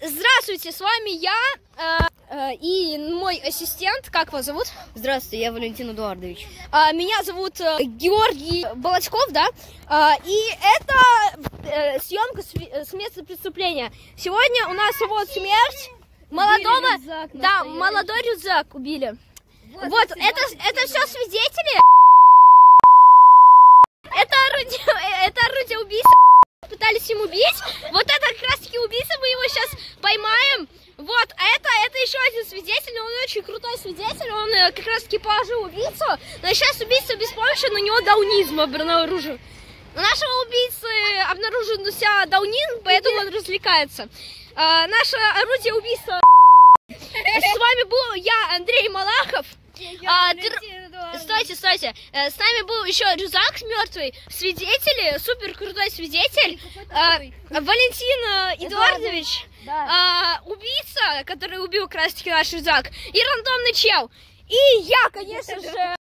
Здравствуйте, с вами я и мой ассистент. Как вас зовут? Здравствуйте, я Валентин Эдуардович. Меня зовут Георгий Балачков, да? И это съемка с места преступления. Сегодня у нас вот смерть молодого... Рюкзак, да, молодой рюкзак убили. Вот это все свидетели. Это орудие убийцы. Пытались им убить. Вот это как раз таки убийца, мы его сейчас поймаем. Вот, это еще один свидетель, он очень крутой свидетель, он как раз таки положил убийцу. Но сейчас убийца беспомощен, у него даунизм обнаружен. У нашего убийцы обнаружен у себя даунизм, поэтому он развлекается. Наше орудие убийства. С вами был я, Андрей Малахов. Стойте. С нами был еще рюкзак мертвый, свидетели, супер крутой свидетель, Валентин Эдуардович, убийца, который убил как раз таки наш рюкзак, и рандомный чел. И я, конечно же...